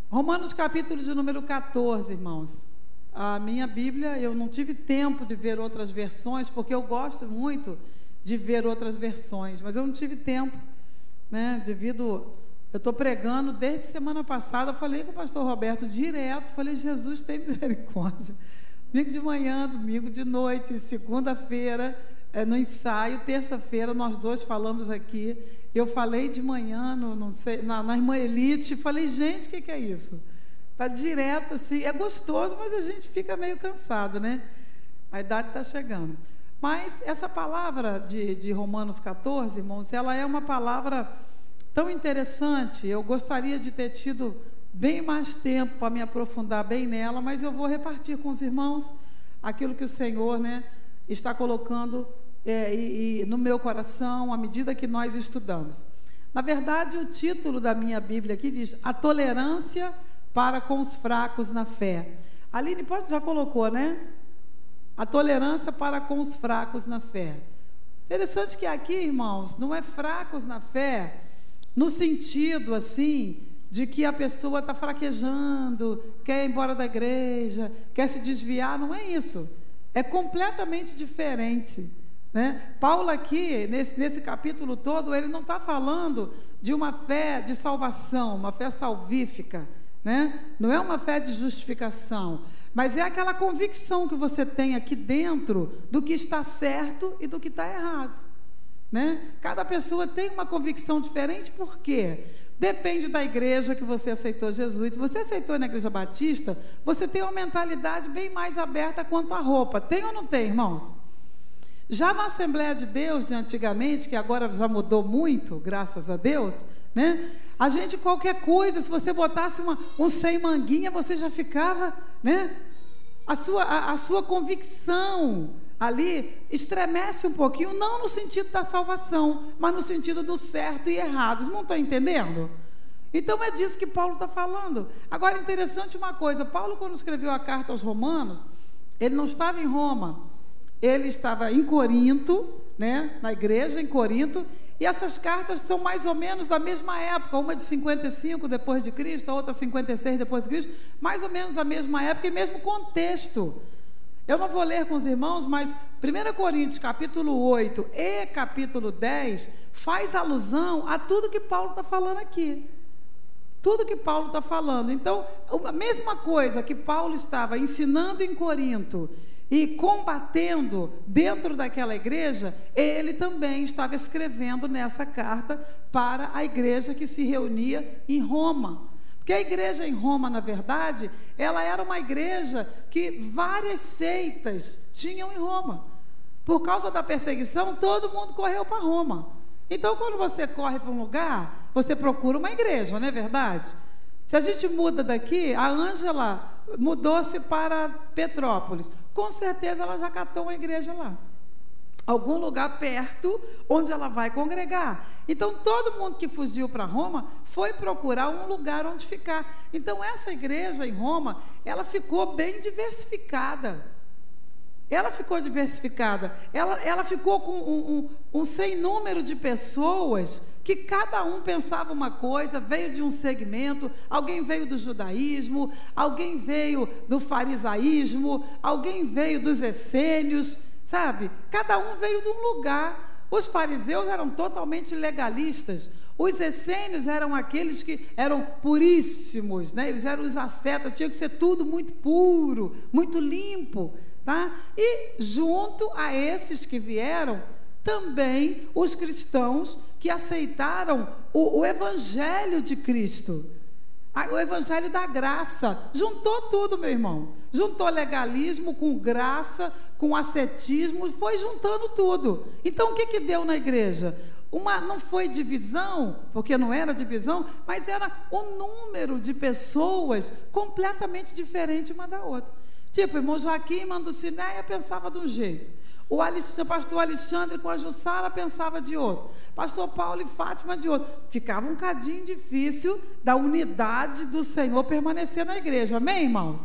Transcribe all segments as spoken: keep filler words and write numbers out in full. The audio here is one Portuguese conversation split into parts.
Romanos capítulo de número quatorze, irmãos. A minha Bíblia, eu não tive tempo de ver outras versões, porque eu gosto muito de ver outras versões, mas eu não tive tempo, né, devido... Eu estou pregando desde semana passada, eu falei com o pastor Roberto direto, falei, Jesus tem misericórdia. Domingo de manhã, domingo de noite, segunda-feira, é, no ensaio, terça-feira, nós dois falamos aqui. Eu falei de manhã, no, não sei, na, na Irmã Elite, falei, gente, o que, que é isso? Está direto, assim, é gostoso, mas a gente fica meio cansado, né? A idade está chegando. Mas essa palavra de, de Romanos quatorze, irmãos, ela é uma palavra tão interessante. Eu gostaria de ter tido bem mais tempo para me aprofundar bem nela, mas eu vou repartir com os irmãos aquilo que o Senhor, né, está colocando é, e, e no meu coração à medida que nós estudamos. Na verdade, o título da minha Bíblia aqui diz: a tolerância para com os fracos na fé. Aline, pode, já colocou, né? A tolerância para com os fracos na fé. Interessante que aqui, irmãos, não é fracos na fé no sentido, assim, de que a pessoa está fraquejando, quer ir embora da igreja, quer se desviar, não é isso. É completamente diferente, né? Paulo aqui, nesse, nesse capítulo todo, ele não está falando de uma fé de salvação, uma fé salvífica, né? Não é uma fé de justificação, mas é aquela convicção que você tem aqui dentro do que está certo e do que está errado, né? Cada pessoa tem uma convicção diferente, por quê? Depende da igreja que você aceitou Jesus. Se você aceitou na igreja batista, você tem uma mentalidade bem mais aberta quanto à roupa. Tem ou não tem, irmãos? Já na Assembleia de Deus de antigamente, que agora já mudou muito, graças a Deus, né? A gente, qualquer coisa, se você botasse uma, um sem manguinha, você já ficava, né? A sua, a, a sua convicção ali estremece um pouquinho, não no sentido da salvação, mas no sentido do certo e errado. Vocês não estão entendendo? Então é disso que Paulo está falando. Agora, interessante uma coisa, Paulo, quando escreveu a carta aos Romanos, ele não estava em Roma, ele estava em Corinto, né, na igreja em Corinto, e essas cartas são mais ou menos da mesma época, uma de cinquenta e cinco depois de Cristo, a outra cinquenta e seis depois de Cristo, mais ou menos da mesma época e mesmo contexto. Eu não vou ler com os irmãos, mas primeira Coríntios capítulo oito e capítulo dez faz alusão a tudo que Paulo está falando aqui. Tudo que Paulo está falando. Então, a mesma coisa que Paulo estava ensinando em Corinto e combatendo dentro daquela igreja, ele também estava escrevendo nessa carta para a igreja que se reunia em Roma. Porque a igreja em Roma, na verdade, ela era uma igreja que várias seitas tinham em Roma. Por causa da perseguição, todo mundo correu para Roma. Então, quando você corre para um lugar, você procura uma igreja, não é verdade? Se a gente muda daqui, a Ângela mudou-se para Petrópolis. Com certeza ela já catou uma igreja lá. Algum lugar perto onde ela vai congregar. Então, todo mundo que fugiu para Roma foi procurar um lugar onde ficar. Então, essa igreja em Roma, ela ficou bem diversificada. Ela ficou diversificada. Ela, ela ficou com um, um, um sem número de pessoas que cada um pensava uma coisa, veio de um segmento, alguém veio do judaísmo, alguém veio do farisaísmo, alguém veio dos essênios, sabe? Cada um veio de um lugar. Os fariseus eram totalmente legalistas. Os essênios eram aqueles que eram puríssimos, né? Eles eram os ascetas, tinha que ser tudo muito puro, muito limpo, tá? E junto a esses que vieram, também os cristãos que aceitaram o, o Evangelho de Cristo. O evangelho da graça, juntou tudo, meu irmão, juntou legalismo com graça, com ascetismo, foi juntando tudo. Então o que que deu na igreja? Uma, não foi divisão, porque não era divisão, mas era um número de pessoas completamente diferente uma da outra. Tipo, o irmão Joaquim, Manducinéia pensava de um jeito, o Alex, pastor Alexandre com a Jussara pensava de outro, pastor Paulo e Fátima de outro. Ficava um cadinho difícil da unidade do Senhor permanecer na igreja, amém, irmãos?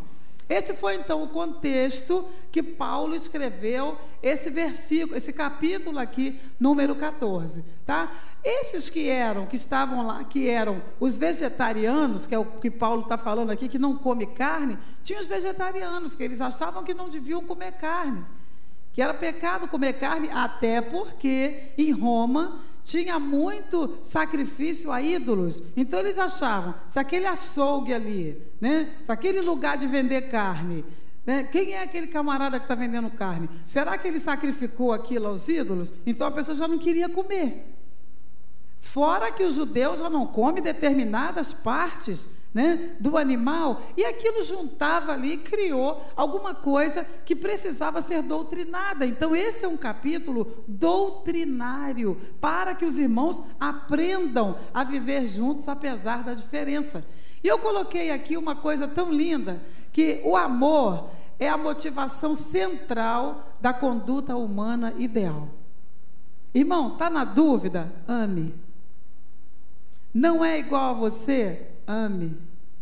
Esse foi então o contexto que Paulo escreveu esse versículo, esse capítulo aqui, número catorze, tá? Esses que eram, que estavam lá, que eram os vegetarianos, que é o que Paulo está falando aqui, que não come carne, tinha os vegetarianos, que eles achavam que não deviam comer carne, que era pecado comer carne, até porque em Roma tinha muito sacrifício a ídolos. Então eles achavam, se aquele açougue ali, né, se aquele lugar de vender carne, né, quem é aquele camarada que está vendendo carne? Será que ele sacrificou aquilo aos ídolos? Então a pessoa já não queria comer. Fora que o judeu já não come determinadas partes, né, do animal, e aquilo juntava ali e criou alguma coisa que precisava ser doutrinada. Então esse é um capítulo doutrinário, para que os irmãos aprendam a viver juntos apesar da diferença. E eu coloquei aqui uma coisa tão linda, que o amor é a motivação central da conduta humana ideal. Irmão, está na dúvida? Ame. Não é igual a você? Ame.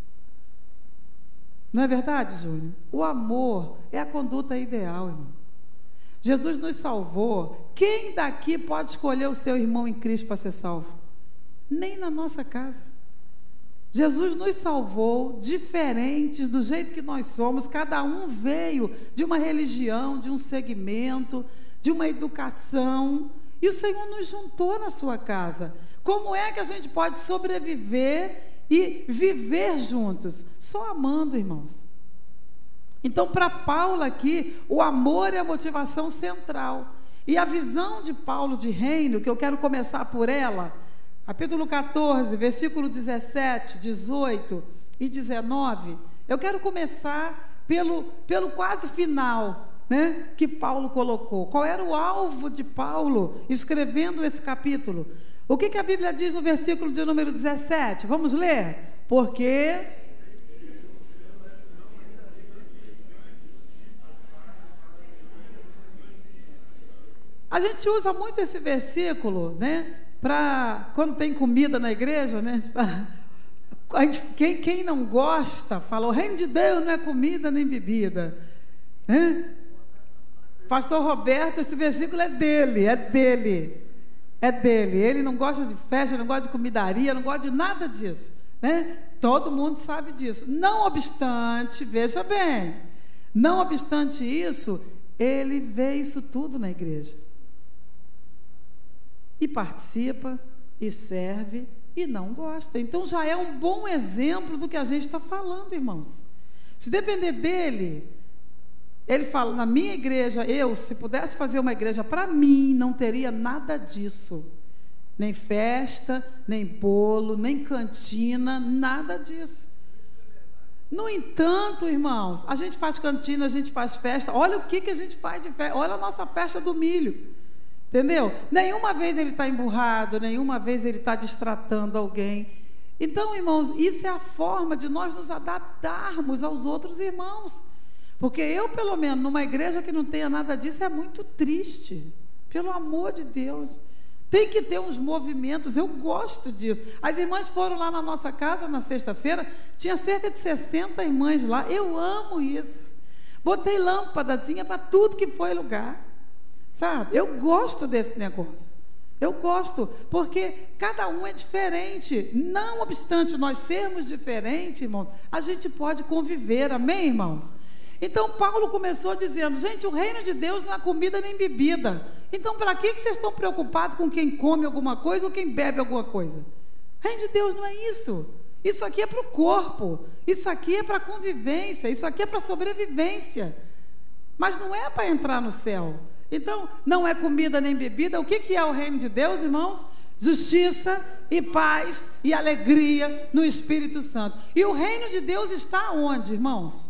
Não é verdade, Júnior? O amor é a conduta ideal, irmão. Jesus nos salvou. Quem daqui pode escolher o seu irmão em Cristo para ser salvo? Nem na nossa casa. Jesus nos salvou diferentes do jeito que nós somos. Cada um veio de uma religião, de um segmento, de uma educação. E o Senhor nos juntou na sua casa. Como é que a gente pode sobreviver e viver juntos? Só amando, irmãos. Então, para Paulo aqui, o amor é a motivação central. E a visão de Paulo de reino, que eu quero começar por ela, capítulo catorze, versículo dezessete, dezoito e dezenove, eu quero começar pelo, pelo quase final, né, que Paulo colocou. Qual era o alvo de Paulo escrevendo esse capítulo? O que, que a Bíblia diz no versículo de número dezessete? Vamos ler? Porque a gente usa muito esse versículo, né, para quando tem comida na igreja, né? A gente, quem, quem não gosta, fala, o reino de Deus não é comida nem bebida, né? Pastor Roberto, esse versículo é dele, é dele. É dele, ele não gosta de festa, não gosta de comidaria, não gosta de nada disso, né? Todo mundo sabe disso. Não obstante, veja bem, não obstante isso, ele vê isso tudo na igreja. E participa, e serve, e não gosta. Então já é um bom exemplo do que a gente está falando, irmãos. Se depender dele, ele fala, na minha igreja, eu, se pudesse fazer uma igreja para mim, não teria nada disso. Nem festa, nem bolo, nem cantina, nada disso. No entanto, irmãos, a gente faz cantina, a gente faz festa. Olha o que, que a gente faz de festa. Olha a nossa festa do milho. Entendeu? Nenhuma vez ele está emburrado, nenhuma vez ele está distratando alguém. Então, irmãos, isso é a forma de nós nos adaptarmos aos outros irmãos. Porque eu, pelo menos, numa igreja que não tenha nada disso, é muito triste. Pelo amor de Deus. Tem que ter uns movimentos, eu gosto disso. As irmãs foram lá na nossa casa na sexta-feira, tinha cerca de sessenta irmãs lá, eu amo isso. Botei lâmpadazinha para tudo que foi lugar. Sabe? Eu gosto desse negócio. Eu gosto, porque cada um é diferente. Não obstante nós sermos diferentes, irmãos, a gente pode conviver, amém, irmãos? Então Paulo começou dizendo, gente, o reino de Deus não é comida nem bebida. Então para que vocês estão preocupados com quem come alguma coisa ou quem bebe alguma coisa? O reino de Deus não é isso. Isso aqui é para o corpo, isso aqui é para a convivência, isso aqui é para a sobrevivência. Mas não é para entrar no céu. Então, não é comida nem bebida. O que, que é o reino de Deus, irmãos? Justiça e paz e alegria no Espírito Santo. E o reino de Deus está onde, irmãos?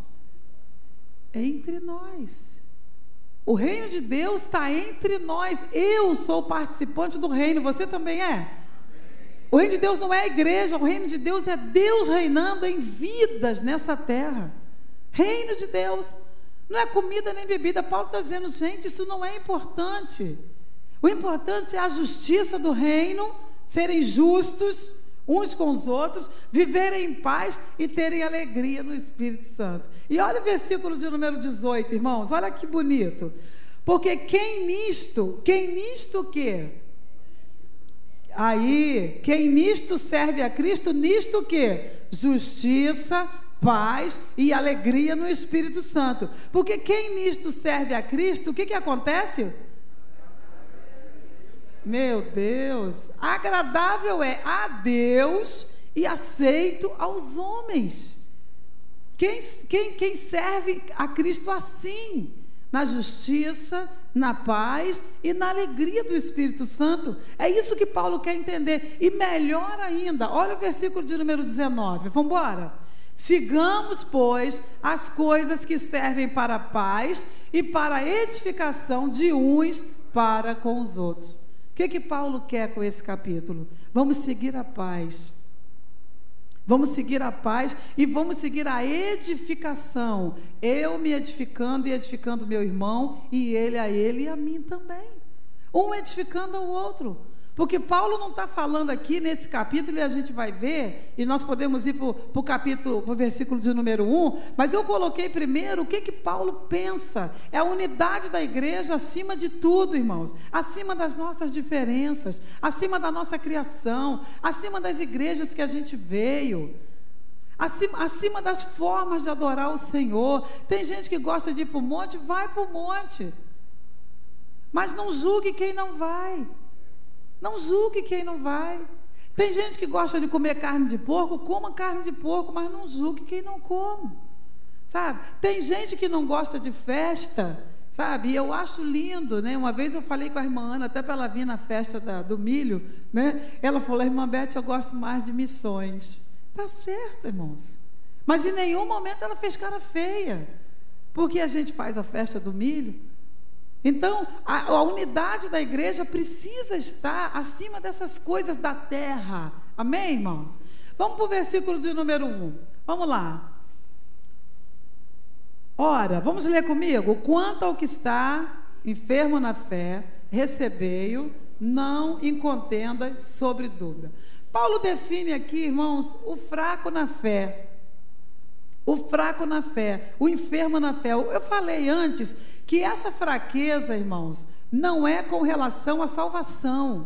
Entre nós. O reino de Deus está entre nós. Eu sou participante do reino, você também é? O reino de Deus não é a igreja, o reino de Deus é Deus reinando em vidas nessa terra. Reino de Deus. Não é comida nem bebida. Paulo está dizendo, gente, isso não é importante. O importante é a justiça do reino, serem justos, uns com os outros, viverem em paz e terem alegria no Espírito Santo. E olha o versículo de número dezoito, irmãos, olha que bonito. Porque quem nisto, quem nisto o quê? Aí, quem nisto serve a Cristo, nisto o quê? Justiça, paz e alegria no Espírito Santo. Porque quem nisto serve a Cristo, o que que acontece? Meu Deus, agradável é a Deus e aceito aos homens. Quem, quem, quem serve a Cristo assim, na justiça, na paz e na alegria do Espírito Santo, é isso que Paulo quer entender. E melhor ainda, olha o versículo de número dezenove, vamos embora. Sigamos, pois, as coisas que servem para a paz e para a edificação de uns para com os outros. O que que Paulo quer com esse capítulo? Vamos seguir a paz. Vamos seguir a paz e vamos seguir a edificação. Eu me edificando e edificando meu irmão, e ele a ele e a mim também. Um edificando ao outro. Porque Paulo não está falando aqui nesse capítulo, e a gente vai ver, e nós podemos ir para o capítulo, para o versículo de número um, mas eu coloquei primeiro o que que Paulo pensa. É a unidade da igreja acima de tudo, irmãos, acima das nossas diferenças, acima da nossa criação, acima das igrejas que a gente veio, acima, acima das formas de adorar o Senhor. Tem gente que gosta de ir para o monte, vai para o monte, mas não julgue quem não vai. Não julgue quem não vai. Tem gente que gosta de comer carne de porco, coma carne de porco, mas não julgue quem não come, sabe? Tem gente que não gosta de festa, sabe? E eu acho lindo, né? Uma vez eu falei com a irmã Ana, até para ela vir na festa da, do milho, né? Ela falou: irmã Beth, eu gosto mais de missões. Tá certo, irmãos. Mas em nenhum momento ela fez cara feia, porque a gente faz a festa do milho. Então, a, a unidade da igreja precisa estar acima dessas coisas da terra. Amém, irmãos? Vamos para o versículo de número um. Vamos lá. Ora, vamos ler comigo? Quanto ao que está enfermo na fé, recebei-o, não em contendas sobre dúvida. Paulo define aqui, irmãos, o fraco na fé. O fraco na fé, o enfermo na fé. Eu falei antes que essa fraqueza, irmãos, não é com relação à salvação.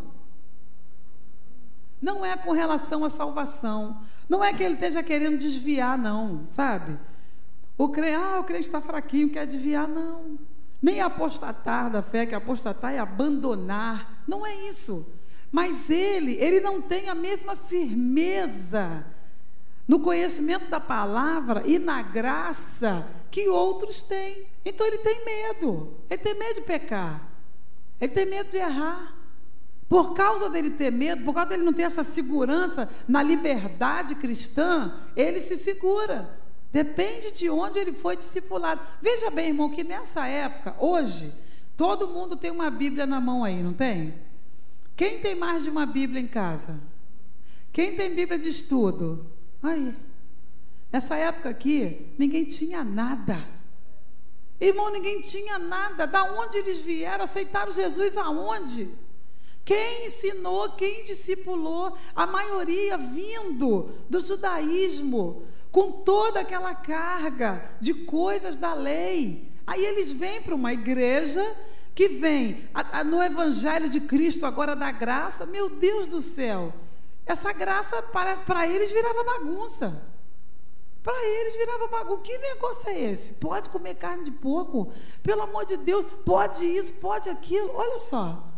Não é com relação à salvação. Não é que ele esteja querendo desviar, não, sabe? O crente, ah, o crente está fraquinho, quer desviar, não. Nem apostatar da fé, que apostatar é abandonar. Não é isso. Mas ele, ele não tem a mesma firmeza no conhecimento da palavra e na graça que outros têm. Então ele tem medo, ele tem medo de pecar, ele tem medo de errar. Por causa dele ter medo, por causa dele não ter essa segurança na liberdade cristã, ele se segura. Depende de onde ele foi discipulado. Veja bem, irmão, que nessa época, hoje, todo mundo tem uma Bíblia na mão aí, não tem? Quem tem mais de uma Bíblia em casa? Quem tem Bíblia de estudo? Aí, nessa época aqui, ninguém tinha nada. Irmão, ninguém tinha nada. Da onde eles vieram? Aceitaram Jesus aonde? Quem ensinou? Quem discipulou? A maioria vindo do judaísmo, com toda aquela carga de coisas da lei. Aí eles vêm para uma igreja que vem a, a, no Evangelho de Cristo, agora da graça. Meu Deus do céu, essa graça para, para eles virava bagunça. Para eles virava bagunça. Que negócio é esse? Pode comer carne de porco? Pelo amor de Deus, pode isso, pode aquilo. Olha só,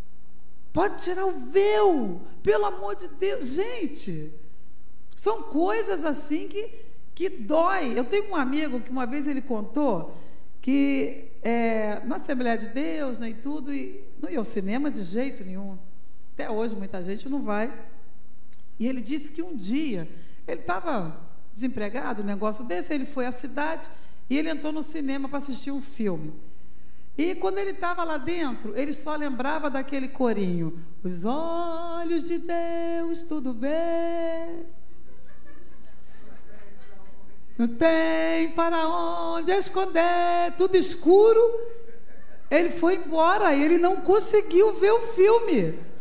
pode tirar o véu, pelo amor de Deus. Gente, são coisas assim que, que dói. Eu tenho um amigo que uma vez ele contou que é, na Assembleia de Deus, né, e tudo, e não ia ao cinema de jeito nenhum. Até hoje muita gente não vai. E ele disse que um dia, ele estava desempregado, um negócio desse, ele foi à cidade e ele entrou no cinema para assistir um filme. E quando ele estava lá dentro, ele só lembrava daquele corinho: os olhos de Deus tudo vê, não tem para onde esconder, tudo escuro. Ele foi embora, ele não conseguiu ver o filme.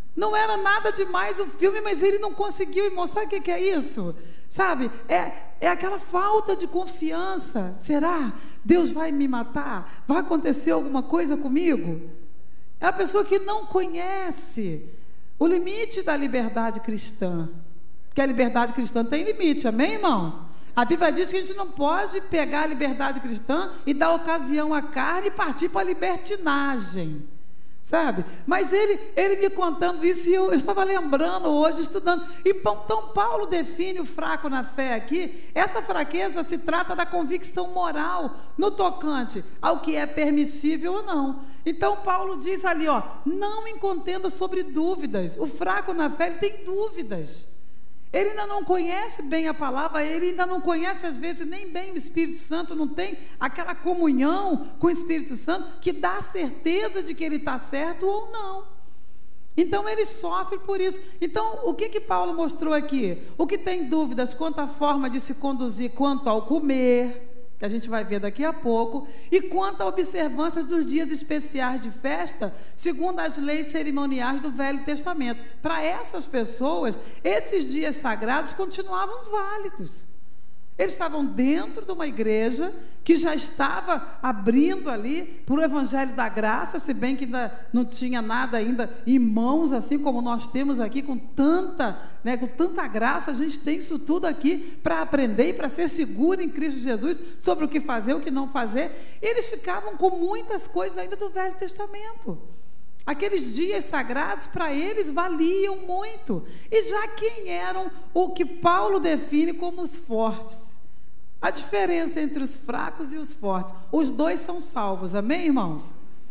Não era nada demais o filme, mas ele não conseguiu mostrar o que, que é isso. Sabe, é, é aquela falta de confiança. Será? Deus vai me matar? Vai acontecer alguma coisa comigo? É a pessoa que não conhece o limite da liberdade cristã. Porque a liberdade cristã tem limite, amém, irmãos? A Bíblia diz que a gente não pode pegar a liberdade cristã e dar ocasião à carne e partir para a libertinagem. Sabe? Mas ele, ele me contando isso, e eu, eu estava lembrando hoje, estudando. E então Paulo define o fraco na fé aqui. Essa fraqueza se trata da convicção moral no tocante ao que é permissível ou não. Então Paulo diz ali, ó, não me contenda sobre dúvidas. O fraco na fé, ele tem dúvidas. Ele ainda não conhece bem a palavra, ele ainda não conhece às vezes nem bem o Espírito Santo, não tem aquela comunhão com o Espírito Santo que dá a certeza de que ele está certo ou não. Então ele sofre por isso. Então o que que Paulo mostrou aqui? O que tem dúvidas quanto à forma de se conduzir, quanto ao comer, que a gente vai ver daqui a pouco, e quanto à observância dos dias especiais de festa, segundo as leis cerimoniais do Velho Testamento. Para essas pessoas, esses dias sagrados continuavam válidos. Eles estavam dentro de uma igreja que já estava abrindo ali para o Evangelho da Graça, se bem que ainda não tinha nada ainda em mãos, assim como nós temos aqui, com tanta, né, com tanta graça, a gente tem isso tudo aqui para aprender e para ser seguro em Cristo Jesus sobre o que fazer, o que não fazer. Eles ficavam com muitas coisas ainda do Velho Testamento. Aqueles dias sagrados para eles valiam muito. E já quem eram o que Paulo define como os fortes? A diferença entre os fracos e os fortes. Os dois são salvos, amém, irmãos?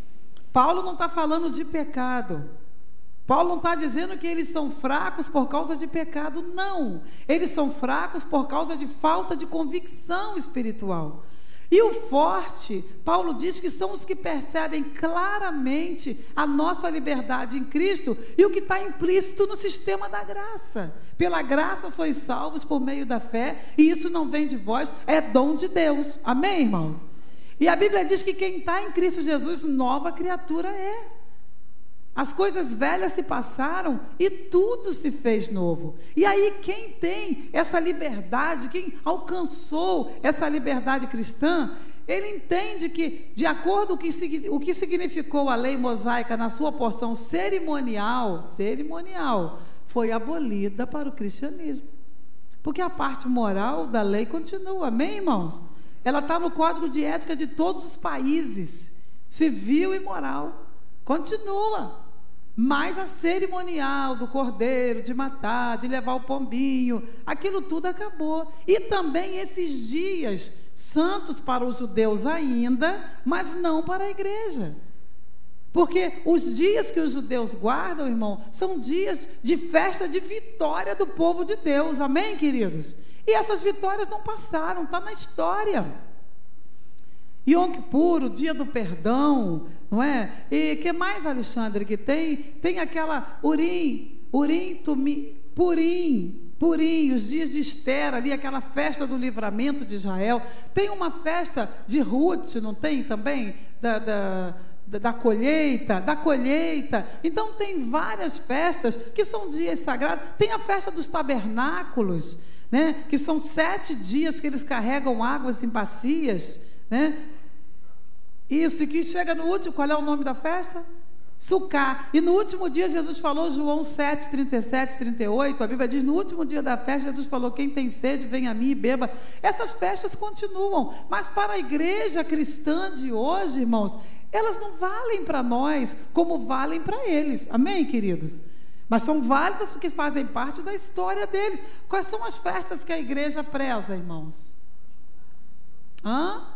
Paulo não está falando de pecado. Paulo não está dizendo que eles são fracos por causa de pecado, não. Eles são fracos por causa de falta de convicção espiritual. E o forte, Paulo diz que são os que percebem claramente a nossa liberdade em Cristo e o que está implícito no sistema da graça. Pela graça sois salvos por meio da fé, e isso não vem de vós, é dom de Deus. Amém, irmãos? E a Bíblia diz que quem está em Cristo Jesus, nova criatura é. As coisas velhas se passaram e tudo se fez novo. E aí quem tem essa liberdade, quem alcançou essa liberdade cristã, ele entende que, de acordo com o que significou a lei mosaica na sua porção cerimonial, cerimonial, foi abolida para o cristianismo. Porque a parte moral da lei continua, amém, irmãos? Ela está no código de ética de todos os países, civil e moral, continua. Mas a cerimonial do cordeiro, de matar, de levar o pombinho, aquilo tudo acabou. E também esses dias santos para os judeus ainda, mas não para a igreja. Porque os dias que os judeus guardam, irmão, são dias de festa de vitória do povo de Deus. Amém, queridos? E essas vitórias não passaram, está na história. Yom Kippur, o dia do perdão, não é? E que mais, Alexandre, que tem? Tem aquela Urim, Urim, Tumim, Purim, Purim, os dias de Esther ali, aquela festa do livramento de Israel. Tem uma festa de Ruth, não tem também? Da, da, da, da colheita, da colheita. Então tem várias festas que são dias sagrados. Tem a festa dos tabernáculos, né? Que são sete dias que eles carregam águas em bacias, né? Isso, e que chega no último, qual é o nome da festa? Sucá. E no último dia Jesus falou, João sete, trinta e sete, trinta e oito, a Bíblia diz, no último dia da festa, Jesus falou, quem tem sede, vem a mim e beba. Essas festas continuam, mas para a igreja cristã de hoje, irmãos, elas não valem para nós como valem para eles, amém, queridos? Mas são válidas porque fazem parte da história deles. Quais são as festas que a igreja preza, irmãos? Hã?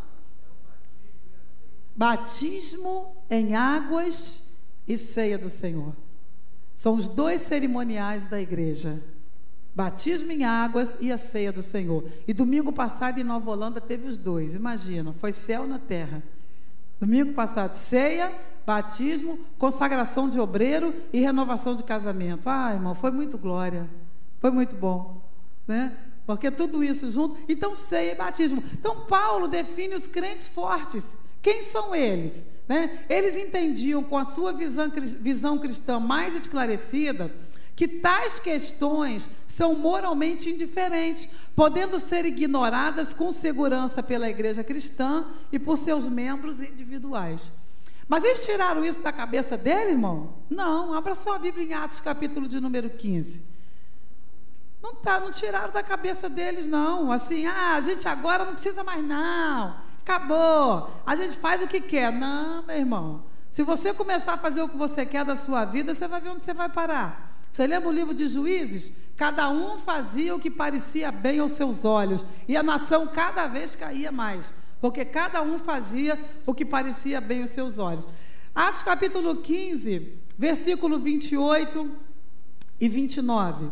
Batismo em águas e ceia do Senhor. São os dois cerimoniais da igreja. Batismo em águas e a ceia do Senhor. E domingo passado em Nova Holanda teve os dois. Imagina, foi céu na terra. Domingo passado, ceia, batismo, consagração de obreiro e renovação de casamento. Ah, irmão, foi muito glória. Foi muito bom, né? Porque tudo isso junto. Então, ceia e batismo. Então, Paulo define os crentes fortes. Quem são eles? né? Eles entendiam com a sua visão, visão cristã mais esclarecida que tais questões são moralmente indiferentes, podendo ser ignoradas com segurança pela igreja cristã e por seus membros individuais. Mas eles tiraram isso da cabeça dele, irmão? Não, abra sua Bíblia em Atos, capítulo de número quinze. Não, tá, não tiraram da cabeça deles, não. Assim, ah, a gente agora não precisa mais, não. Acabou. A gente faz o que quer. Não, meu irmão. Se você começar a fazer o que você quer da sua vida, você vai ver onde você vai parar. Você lembra o livro de Juízes? Cada um fazia o que parecia bem aos seus olhos. E a nação cada vez caía mais. Porque cada um fazia o que parecia bem aos seus olhos. Atos capítulo quinze, versículo vinte e oito e vinte e nove.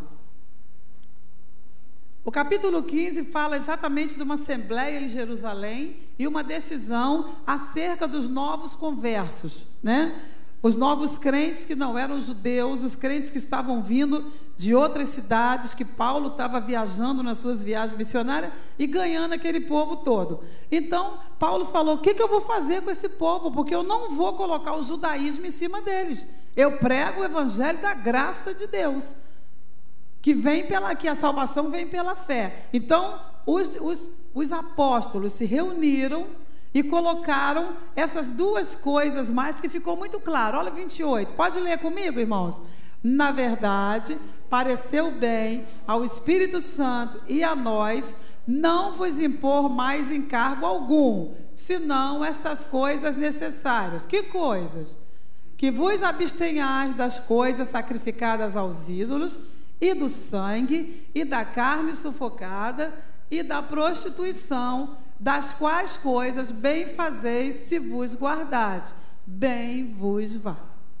O capítulo quinze fala exatamente de uma assembleia em Jerusalém e uma decisão acerca dos novos conversos, né? Os novos crentes que não eram judeus, os crentes que estavam vindo de outras cidades, que Paulo estava viajando nas suas viagens missionárias e ganhando aquele povo todo. Então, Paulo falou, o que, que eu vou fazer com esse povo? Porque eu não vou colocar o judaísmo em cima deles. Eu prego o evangelho da graça de Deus, que vem pela, que a salvação vem pela fé. Então, os, os, os apóstolos se reuniram e colocaram essas duas coisas mais, que ficou muito claro. Olha vinte e oito, pode ler comigo, irmãos? Na verdade, pareceu bem ao Espírito Santo e a nós não vos impor mais encargo algum, senão essas coisas necessárias. Que coisas? Que vos abstenhais das coisas sacrificadas aos ídolos, e do sangue, e da carne sufocada, e da prostituição, das quais coisas bem fazeis se vos guardardes, bem vos vá.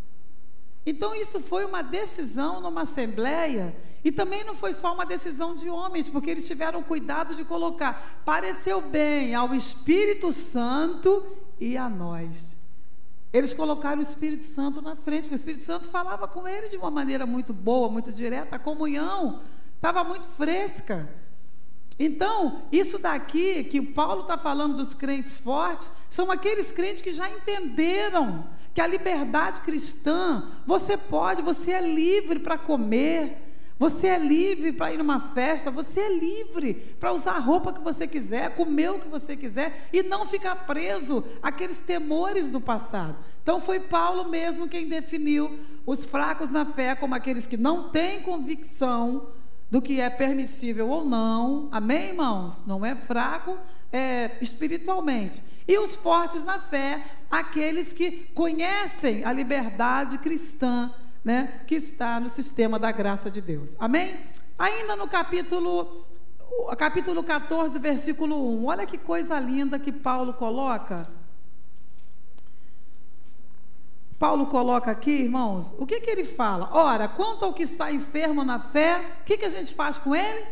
Então isso foi uma decisão numa assembleia, e também não foi só uma decisão de homens, porque eles tiveram cuidado de colocar, pareceu bem ao Espírito Santo e a nós. Eles colocaram o Espírito Santo na frente, porque o Espírito Santo falava com eles de uma maneira muito boa, muito direta, a comunhão estava muito fresca. Então, isso daqui, que o Paulo está falando dos crentes fortes, são aqueles crentes que já entenderam que a liberdade cristã, você pode, você é livre para comer, você é livre para ir numa festa, você é livre para usar a roupa que você quiser, comer o que você quiser, e não ficar preso àqueles temores do passado. Então foi Paulo mesmo quem definiu os fracos na fé como aqueles que não têm convicção do que é permissível ou não, amém, irmãos? Não é fraco é, espiritualmente. E os fortes na fé, aqueles que conhecem a liberdade cristã, né, que está no sistema da graça de Deus, amém? Ainda no capítulo, capítulo catorze, versículo um, olha que coisa linda que Paulo coloca. Paulo coloca aqui, irmãos, o que que ele fala? Ora, quanto ao que está enfermo na fé, o que que a gente faz com ele?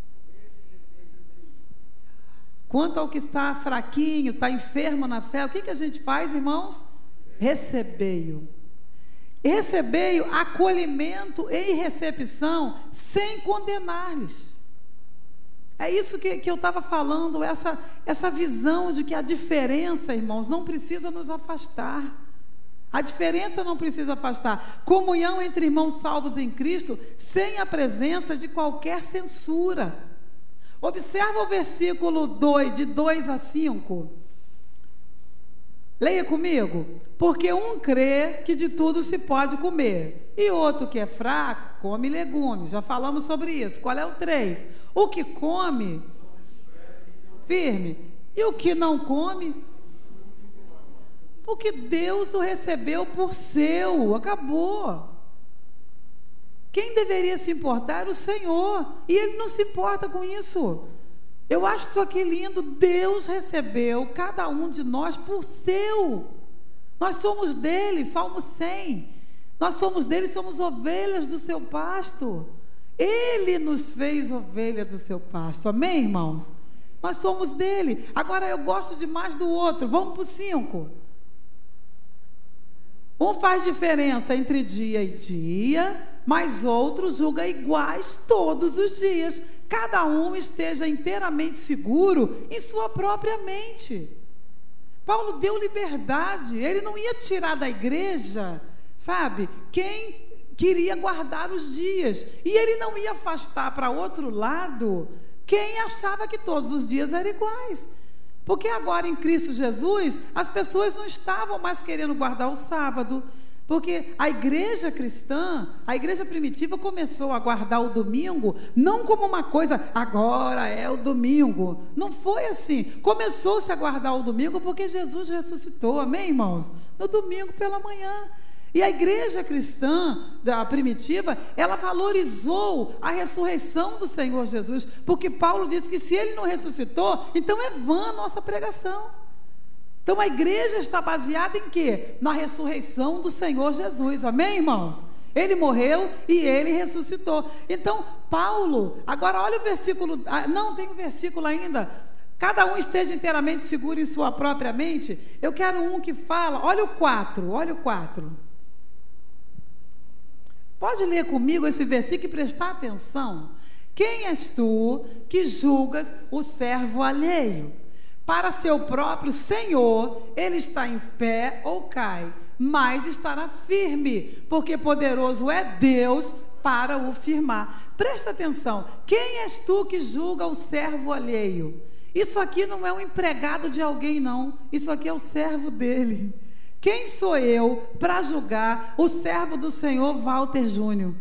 Quanto ao que está fraquinho, está enfermo na fé, o que que a gente faz, irmãos? Recebei-o. Recebei-o, acolhimento e recepção, sem condenar-lhes. É isso que, que eu estava falando, essa, essa visão de que a diferença, irmãos, não precisa nos afastar. A diferença não precisa afastar. Comunhão entre irmãos salvos em Cristo, sem a presença de qualquer censura. Observa o versículo dois, de dois a cinco. Leia comigo. Porque um crê que de tudo se pode comer, e outro que é fraco, come legumes. Já falamos sobre isso. Qual é o três? O que come, firme. E o que não come, porque Deus o recebeu por seu, acabou. Quem deveria se importar era o Senhor, e Ele não se importa com isso. Eu acho isso aqui lindo. Deus recebeu cada um de nós por seu. Nós somos dele, Salmo cem. Nós somos dele, somos ovelhas do seu pasto. Ele nos fez ovelha do seu pasto, amém, irmãos? Nós somos dele. Agora eu gosto demais do outro, vamos para o cinco. Um faz diferença entre dia e dia, mas outro julga iguais todos os dias. Cada um esteja inteiramente seguro em sua própria mente. Paulo deu liberdade, ele não ia tirar da igreja, sabe, quem queria guardar os dias, e ele não ia afastar para outro lado quem achava que todos os dias eram iguais, porque agora em Cristo Jesus, as pessoas não estavam mais querendo guardar o sábado, porque a igreja cristã, a igreja primitiva começou a guardar o domingo, não como uma coisa, agora é o domingo, não foi assim, começou-se a guardar o domingo porque Jesus ressuscitou, amém, irmãos? No domingo pela manhã. E a igreja cristã, da primitiva, ela valorizou a ressurreição do Senhor Jesus, porque Paulo disse que se ele não ressuscitou, então é vã a nossa pregação. Então a igreja está baseada em quê? Na ressurreição do Senhor Jesus, amém, irmãos? Ele morreu e ele ressuscitou. Então, Paulo, agora olha o versículo, não, tem um versículo ainda, cada um esteja inteiramente seguro em sua própria mente. Eu quero um que fala, olha o quatro, olha o quatro. Pode ler comigo esse versículo e prestar atenção. Quem és tu que julgas o servo alheio? Para seu próprio Senhor, ele está em pé ou cai, mas estará firme, porque poderoso é Deus para o firmar. Presta atenção, quem és tu que julga o servo alheio? Isso aqui não é um empregado de alguém, não, isso aqui é o servo dele. Quem sou eu para julgar o servo do Senhor Walter Júnior?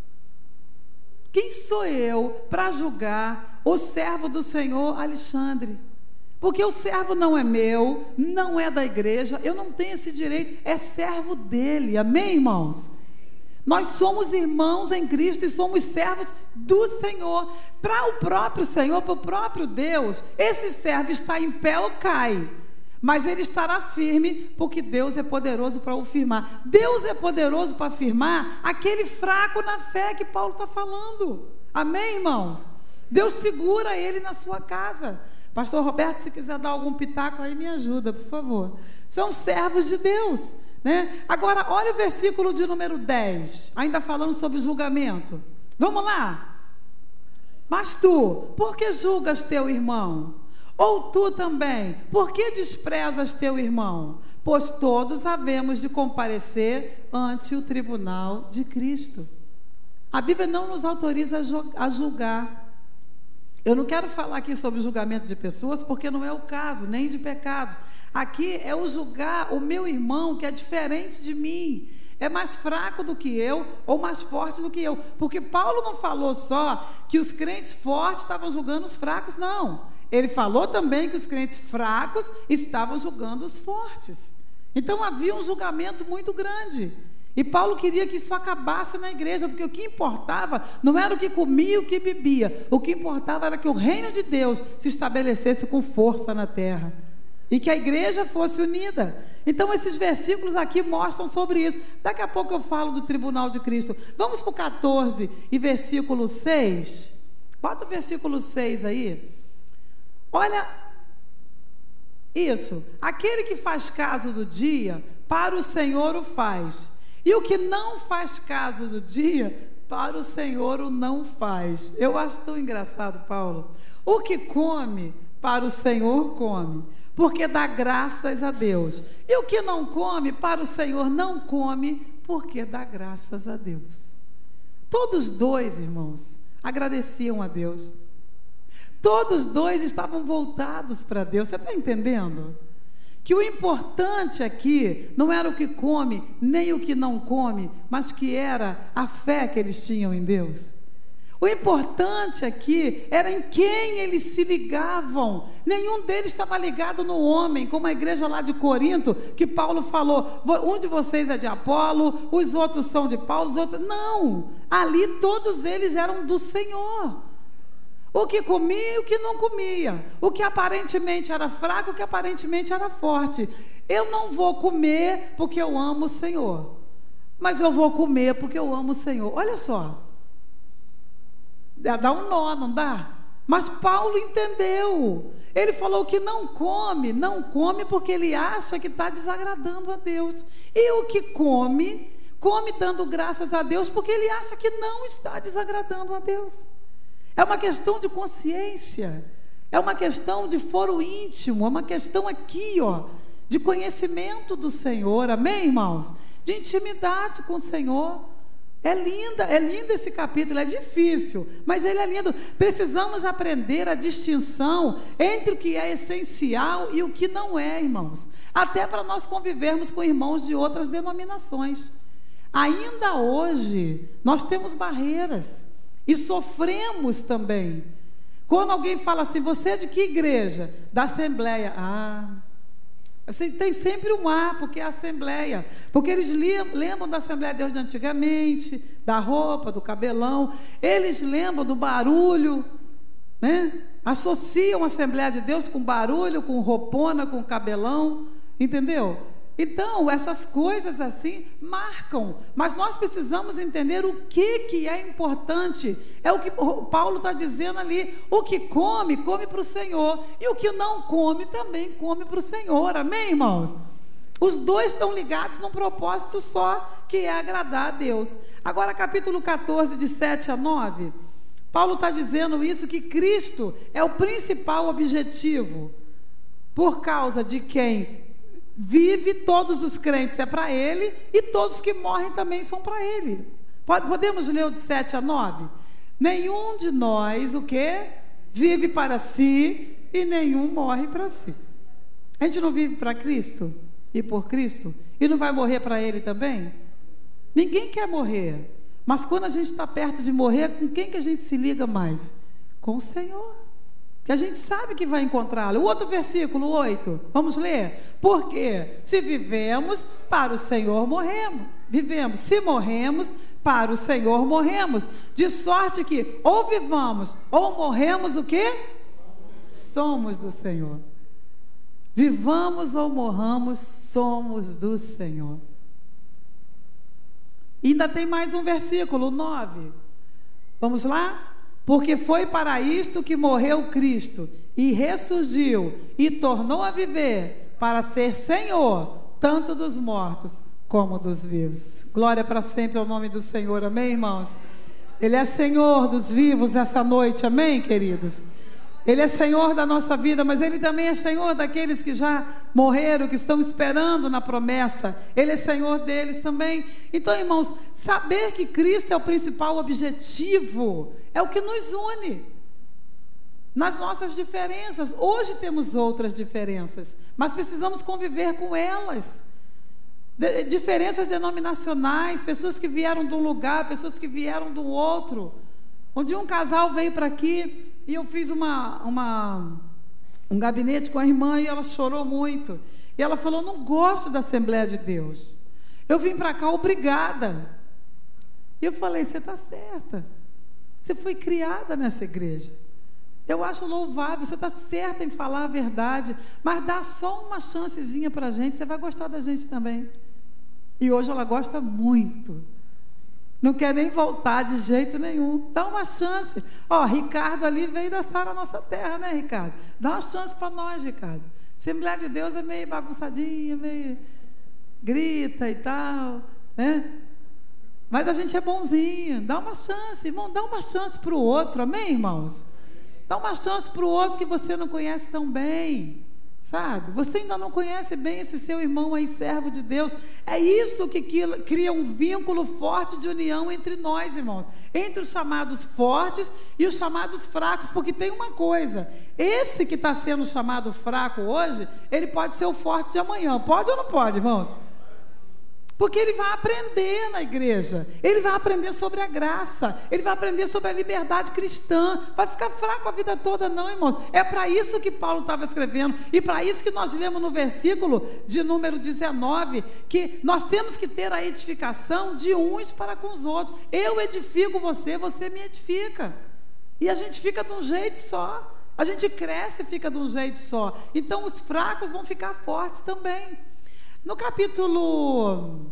Quem sou eu para julgar o servo do Senhor Alexandre? Porque o servo não é meu, não é da igreja, eu não tenho esse direito, é servo dele, amém, irmãos? Nós somos irmãos em Cristo e somos servos do Senhor. Para o próprio Senhor, para o próprio Deus, esse servo está em pé ou cai, mas ele estará firme, porque Deus é poderoso para o firmar. Deus é poderoso para firmar aquele fraco na fé que Paulo está falando, amém, irmãos? Deus segura ele na sua casa. Pastor Roberto, se quiser dar algum pitaco aí, me ajuda, por favor. São servos de Deus, né? Agora, olha o versículo de número dez, ainda falando sobre julgamento. Vamos lá. Mas tu, por que julgas teu irmão? Ou tu também, por que desprezas teu irmão? Pois todos havemos de comparecer ante o tribunal de Cristo. A Bíblia não nos autoriza a julgar. Eu não quero falar aqui sobre o julgamento de pessoas, porque não é o caso, nem de pecados. Aqui é o julgar o meu irmão, que é diferente de mim, é mais fraco do que eu, ou mais forte do que eu, porque Paulo não falou só que os crentes fortes estavam julgando os fracos, não. Ele falou também que os crentes fracos estavam julgando os fortes. Então havia um julgamento muito grande. E Paulo queria que isso acabasse na igreja, porque o que importava não era o que comia e o que bebia. O que importava era que o reino de Deus se estabelecesse com força na terra. E que a igreja fosse unida. Então esses versículos aqui mostram sobre isso. Daqui a pouco eu falo do tribunal de Cristo. Vamos para o catorze e versículo seis. Bota o versículo seis aí. Olha isso. Aquele que faz caso do dia, para o Senhor o faz. E o que não faz caso do dia, para o Senhor o não faz. Eu acho tão engraçado, Paulo. O que come, para o Senhor come, porque dá graças a Deus. E o que não come, para o Senhor não come, porque dá graças a Deus. Todos dois, irmãos, agradeciam a Deus. Todos dois estavam voltados para Deus. Você está entendendo? Que o importante aqui não era o que come, nem o que não come, mas que era a fé que eles tinham em Deus. O importante aqui era em quem eles se ligavam. Nenhum deles estava ligado no homem, como a igreja lá de Corinto, que Paulo falou, um de vocês é de Apolo, os outros são de Paulo, os outros... Não, ali todos eles eram do Senhor. O que comia e o que não comia. O que aparentemente era fraco, o que aparentemente era forte. Eu não vou comer porque eu amo o Senhor, mas eu vou comer porque eu amo o Senhor. Olha só. Dá um nó, não dá? Mas Paulo entendeu. Ele falou que não come, não come porque ele acha que está desagradando a Deus. E o que come, come dando graças a Deus porque ele acha que não está desagradando a Deus. É uma questão de consciência, é uma questão de foro íntimo, é uma questão aqui, ó, de conhecimento do Senhor, amém, irmãos? De intimidade com o Senhor. É linda, é lindo esse capítulo, é difícil, mas ele é lindo. Precisamos aprender a distinção entre o que é essencial e o que não é, irmãos. Até para nós convivermos com irmãos de outras denominações. Ainda hoje, nós temos barreiras e sofremos também. Quando alguém fala assim, você é de que igreja? Da Assembleia. Ah, você tem sempre um ar, porque é a Assembleia. Porque eles lembram da Assembleia de Deus de antigamente, da roupa, do cabelão. Eles lembram do barulho, né? Associam a Assembleia de Deus com barulho, com roupona, com cabelão, entendeu? Então, essas coisas assim marcam, mas nós precisamos entender o que, que é importante. É o que o Paulo está dizendo ali: o que come, come para o Senhor, e o que não come, também come para o Senhor, amém, irmãos? Os dois estão ligados num propósito só, que é agradar a Deus. Agora, capítulo catorze, de sete a nove, Paulo está dizendo isso, que Cristo é o principal objetivo, por causa de quem vive, todos os crentes é para Ele, e todos que morrem também são para Ele. Podemos ler o de sete a nove? Nenhum de nós, o quê? Vive para si, e nenhum morre para si. A gente não vive para Cristo e por Cristo, e não vai morrer para Ele também? Ninguém quer morrer, mas quando a gente está perto de morrer, com quem que a gente se liga mais? Com o Senhor, que a gente sabe que vai encontrá-lo. O outro versículo, oito, vamos ler? Porque se vivemos, para o Senhor morremos. Vivemos, se morremos, para o Senhor morremos. De sorte que ou vivamos, ou morremos, o quê? Somos do Senhor. Vivamos ou morramos, somos do Senhor. E ainda tem mais um versículo, nove. Vamos lá? Porque foi para isto que morreu Cristo, e ressurgiu, e tornou a viver, para ser Senhor, tanto dos mortos, como dos vivos. Glória para sempre ao nome do Senhor, amém, irmãos? Ele é Senhor dos vivos essa noite, amém, queridos? Ele é Senhor da nossa vida, mas Ele também é Senhor daqueles que já morreram, que estão esperando na promessa. Ele é Senhor deles também. Então, irmãos, saber que Cristo é o principal objetivo é o que nos une nas nossas diferenças. Hoje temos outras diferenças, mas precisamos conviver com elas. De, diferenças denominacionais, pessoas que vieram de um lugar, pessoas que vieram do outro. Um dia um casal veio para aqui, e eu fiz uma, uma, um gabinete com a irmã, e ela chorou muito. E ela falou: não gosto da Assembleia de Deus. Eu vim para cá obrigada. E eu falei: você está certa. Você foi criada nessa igreja. Eu acho louvável, você está certa em falar a verdade, mas dá só uma chancezinha para a gente, você vai gostar da gente também. E hoje ela gosta muito. Não quer nem voltar de jeito nenhum. Dá uma chance. Ó, Ricardo ali veio da Sara Nossa Terra, né, Ricardo? Dá uma chance para nós, Ricardo. Assembleia de Deus é meio bagunçadinha, meio grita e tal, né? Mas a gente é bonzinho. Dá uma chance, irmão. Dá uma chance para o outro, amém, irmãos? Dá uma chance para o outro que você não conhece tão bem. Sabe? Você ainda não conhece bem esse seu irmão aí, servo de Deus. É isso que cria um vínculo forte de união entre nós, irmãos. Entre os chamados fortes e os chamados fracos. Porque tem uma coisa: esse que está sendo chamado fraco hoje, ele pode ser o forte de amanhã. Pode ou não pode, irmãos? Porque ele vai aprender na igreja, ele vai aprender sobre a graça, ele vai aprender sobre a liberdade cristã. Vai ficar fraco a vida toda não, irmãos. É para isso que Paulo estava escrevendo, e para isso que nós lemos no versículo de número dezenove, que nós temos que ter a edificação de uns para com os outros. Eu edifico você, você me edifica, e a gente fica de um jeito só, a gente cresce e fica de um jeito só. Então os fracos vão ficar fortes também. No capítulo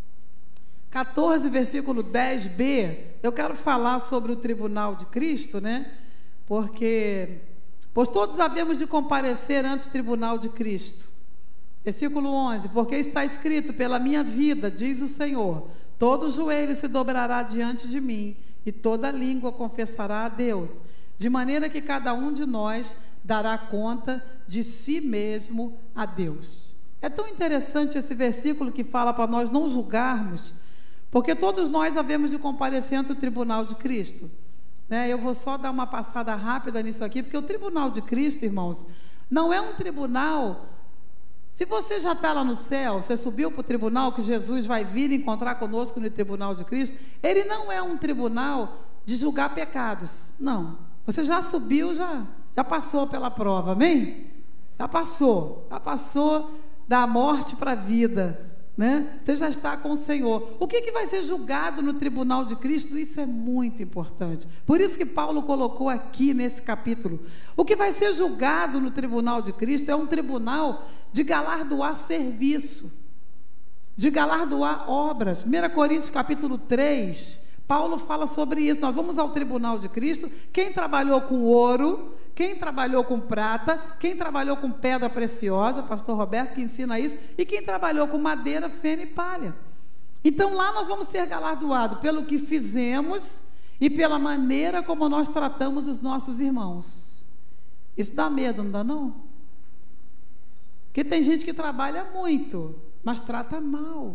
catorze, versículo dez b, eu quero falar sobre o tribunal de Cristo, né? Porque, pois todos havemos de comparecer ante o tribunal de Cristo. Versículo onze, porque está escrito: pela minha vida, diz o Senhor, todo joelho se dobrará diante de mim, e toda língua confessará a Deus, de maneira que cada um de nós dará conta de si mesmo a Deus. É tão interessante esse versículo que fala para nós não julgarmos, porque todos nós havemos de comparecer ante o tribunal de Cristo, né? Eu vou só dar uma passada rápida nisso aqui, porque o tribunal de Cristo, irmãos, não é um tribunal. Se você já está lá no céu, você subiu para o tribunal, que Jesus vai vir encontrar conosco no tribunal de Cristo, ele não é um tribunal de julgar pecados, não. Você já subiu, já, já passou pela prova, amém? Já passou, já passou da morte para a vida, né? Você já está com o Senhor. O que, que vai ser julgado no tribunal de Cristo? Isso é muito importante. Por isso que Paulo colocou aqui nesse capítulo. O que vai ser julgado no tribunal de Cristo é um tribunal de galardoar serviço, de galardoar obras. primeira Coríntios capítulo três, Paulo fala sobre isso. Nós vamos ao tribunal de Cristo. Quem trabalhou com ouro, quem trabalhou com prata, quem trabalhou com pedra preciosa, pastor Roberto que ensina isso, e quem trabalhou com madeira, feno e palha. Então lá nós vamos ser galardoados pelo que fizemos e pela maneira como nós tratamos os nossos irmãos. Isso dá medo, não dá não? Porque tem gente que trabalha muito, mas trata mal.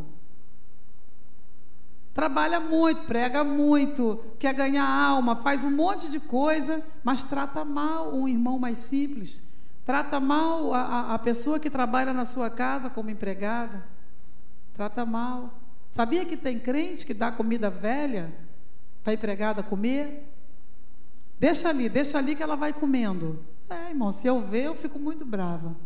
Trabalha muito, prega muito, quer ganhar alma, faz um monte de coisa, mas trata mal um irmão mais simples. Trata mal a, a, a pessoa que trabalha na sua casa como empregada. Trata mal. Sabia que tem crente que dá comida velha para a empregada comer? Deixa ali, deixa ali que ela vai comendo. É, irmão, se eu ver, eu fico muito brava.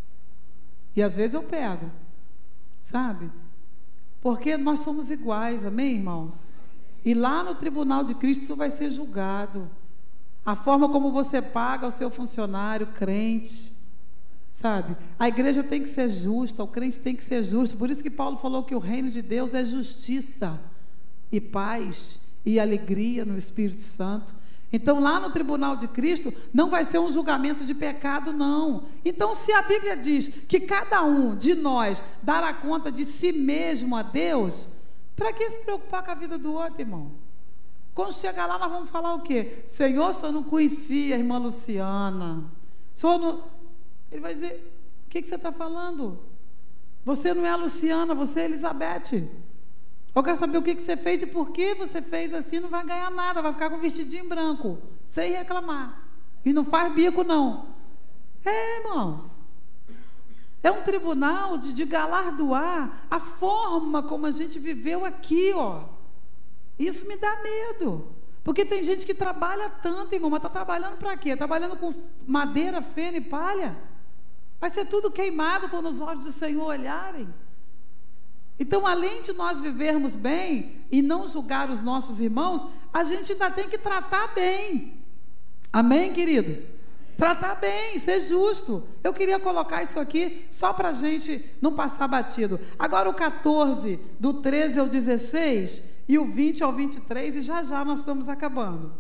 E às vezes eu pego, sabe? Porque nós somos iguais, amém, irmãos? E lá no tribunal de Cristo isso vai ser julgado. A forma como você paga o seu funcionário, crente, sabe? A igreja tem que ser justa, o crente tem que ser justo. Por isso que Paulo falou que o reino de Deus é justiça e paz e alegria no Espírito Santo. Então lá no tribunal de Cristo não vai ser um julgamento de pecado, não. Então se a Bíblia diz que cada um de nós dará conta de si mesmo a Deus, para que se preocupar com a vida do outro, irmão? Quando chegar lá nós vamos falar o quê? Senhor, o senhor não conhecia a irmã Luciana, o senhor não... Ele vai dizer, o que, que você está falando? Você não é a Luciana, você é a Elizabeth. Eu quero saber o que, que você fez e por que você fez assim. Não vai ganhar nada, vai ficar com vestidinho branco, sem reclamar. E não faz bico, não. É, irmãos. É um tribunal de, de galardoar a forma como a gente viveu aqui, ó. Isso me dá medo. Porque tem gente que trabalha tanto, irmão, mas está trabalhando para quê? Trabalhando com madeira, feno e palha. Vai ser tudo queimado quando os olhos do Senhor olharem. Então, além de nós vivermos bem e não julgar os nossos irmãos, a gente ainda tem que tratar bem. Amém, queridos? Tratar bem, ser justo. Eu queria colocar isso aqui só para a gente não passar batido. Agora o catorze, do treze ao dezesseis, e o vinte ao vinte e três, e já já nós estamos acabando.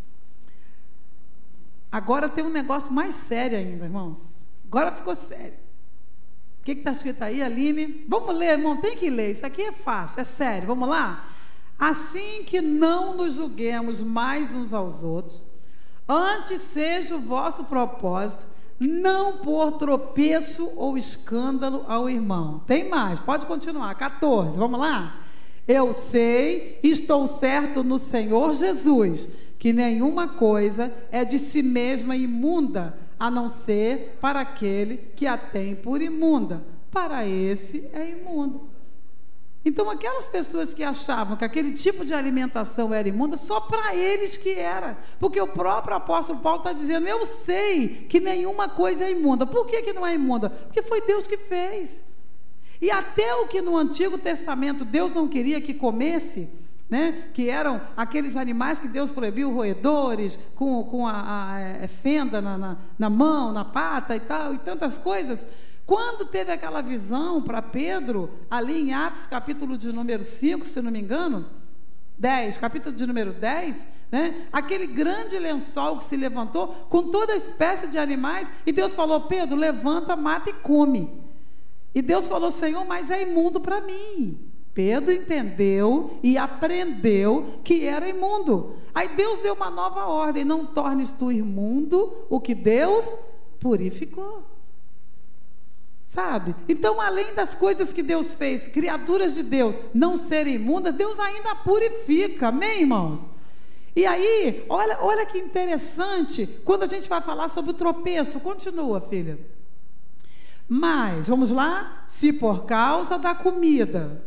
Agora tem um negócio mais sério ainda, irmãos. Agora ficou sério. O que está escrito aí, Aline? Vamos ler, irmão, tem que ler, isso aqui é fácil, é sério, vamos lá? Assim que não nos julguemos mais uns aos outros, antes seja o vosso propósito não pôr tropeço ou escândalo ao irmão. Tem mais, pode continuar, catorze, vamos lá? Eu sei, estou certo no Senhor Jesus, que nenhuma coisa é de si mesma imunda, a não ser para aquele que a tem por imunda. Para esse é imunda. Então aquelas pessoas que achavam que aquele tipo de alimentação era imunda, só para eles que era, porque o próprio apóstolo Paulo está dizendo, eu sei que nenhuma coisa é imunda. Por que que não é imunda? Porque foi Deus que fez. E até o que no Antigo Testamento Deus não queria que comesse, né, que eram aqueles animais que Deus proibiu, roedores, com, com a, a, a fenda na, na, na mão, na pata e tal, e tantas coisas. Quando teve aquela visão para Pedro, ali em Atos, capítulo de número cinco, se não me engano, dez, capítulo de número dez, né, aquele grande lençol que se levantou, com toda espécie de animais, e Deus falou, Pedro, levanta, mata e come. E Deus falou, Senhor, mas é imundo para mim. Pedro entendeu e aprendeu que era imundo. Aí Deus deu uma nova ordem, não tornes tu imundo o que Deus purificou. Sabe? Então, além das coisas que Deus fez, criaturas de Deus não serem imundas, Deus ainda purifica, amém, irmãos? E aí, olha, olha que interessante, quando a gente vai falar sobre o tropeço, continua, filha. Mas, vamos lá, se por causa da comida,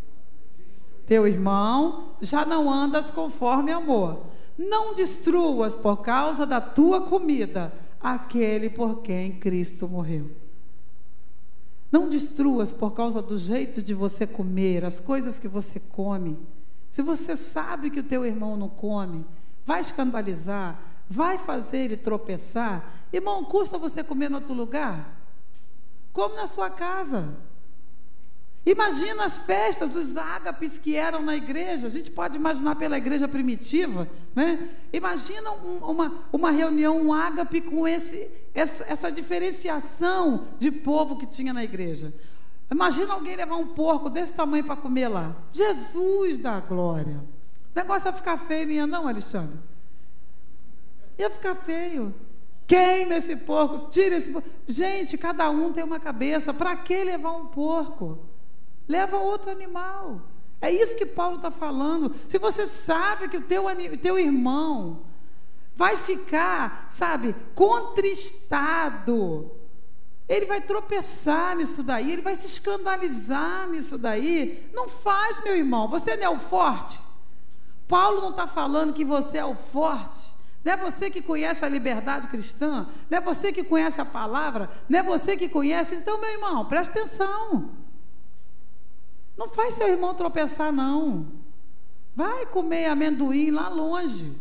teu irmão, já não andas conforme amor, não destruas por causa da tua comida, aquele por quem Cristo morreu. Não destruas por causa do jeito de você comer, as coisas que você come. Se você sabe que o teu irmão não come, vai escandalizar, vai fazer ele tropeçar, irmão, custa você comer em outro lugar? Come na sua casa. Imagina as festas, os ágapes que eram na igreja. A gente pode imaginar pela igreja primitiva, né? Imagina um, uma, uma reunião, um ágape com esse, essa, essa diferenciação de povo que tinha na igreja. Imagina alguém levar um porco desse tamanho para comer lá. Jesus da glória. O negócio ia ficar feio, não ia não, Alexandre? Ia ficar feio. Queima esse porco, tira esse porco. Gente, cada um tem uma cabeça. Para que levar um porco? Leva outro animal. É isso que Paulo está falando. Se você sabe que o teu, teu irmão vai ficar, sabe, contristado, ele vai tropeçar nisso daí, ele vai se escandalizar nisso daí, não faz, meu irmão. Você não é o forte? Paulo não está falando que você é o forte. Não é você que conhece a liberdade cristã, não é você que conhece a palavra, não é você que conhece. Então, meu irmão, preste atenção. Não faz seu irmão tropeçar, não. Vai comer amendoim lá longe.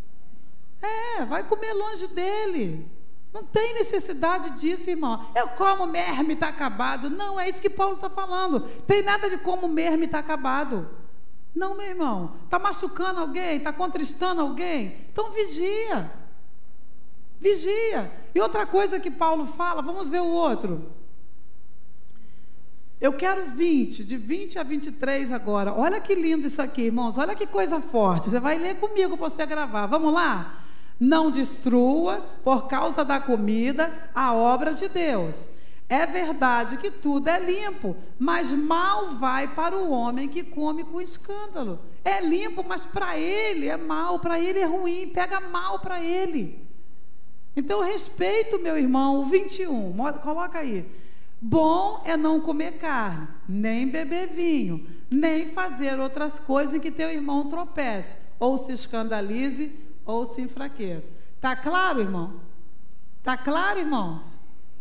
É, vai comer longe dele. Não tem necessidade disso, irmão. Eu como merme, está acabado. Não, é isso que Paulo está falando. Tem nada de como merme está acabado. Não, meu irmão. Está machucando alguém? Está contristando alguém? Então vigia. Vigia. E outra coisa que Paulo fala, vamos ver o outro. Eu quero vinte, de vinte a vinte e três agora. Olha que lindo isso aqui, irmãos. Olha que coisa forte. Você vai ler comigo para você gravar. Vamos lá? Não destrua, por causa da comida, a obra de Deus. É verdade que tudo é limpo, mas mal vai para o homem que come com escândalo. É limpo, mas para ele é mal, para ele é ruim, pega mal para ele. Então, respeito, meu irmão, o vinte e um, coloca aí. Bom é não comer carne, nem beber vinho, nem fazer outras coisas em que teu irmão tropece, ou se escandalize, ou se enfraqueça. Está claro, irmão? Está claro, irmãos?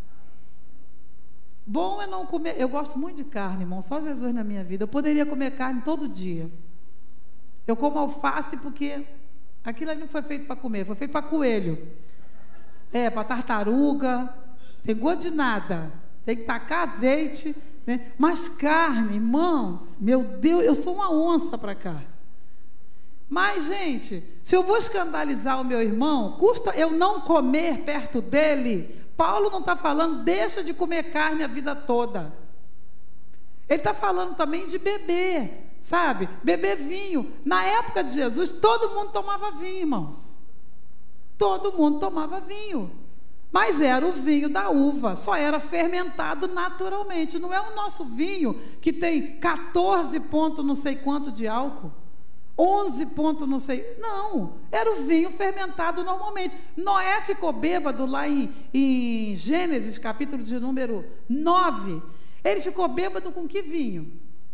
Bom é não comer. Eu gosto muito de carne, irmão. Só Jesus na minha vida. Eu poderia comer carne todo dia. Eu como alface porque aquilo ali não foi feito para comer, foi feito para coelho. É, para tartaruga. Tem gosto de nada. Tem que tacar azeite, né? Mas carne, irmãos, meu Deus, eu sou uma onça para carne. Mas, gente, se eu vou escandalizar o meu irmão, custa eu não comer perto dele. Paulo não está falando, deixa de comer carne a vida toda. Ele está falando também de beber, sabe? Beber vinho. Na época de Jesus, todo mundo tomava vinho, irmãos. Todo mundo tomava vinho. Mas era o vinho da uva, só era fermentado naturalmente. Não é o nosso vinho que tem quatorze pontos não sei quanto de álcool. onze pontos não sei, não, era o vinho fermentado normalmente. Noé ficou bêbado lá em, em Gênesis, capítulo de número nove, ele ficou bêbado com que vinho?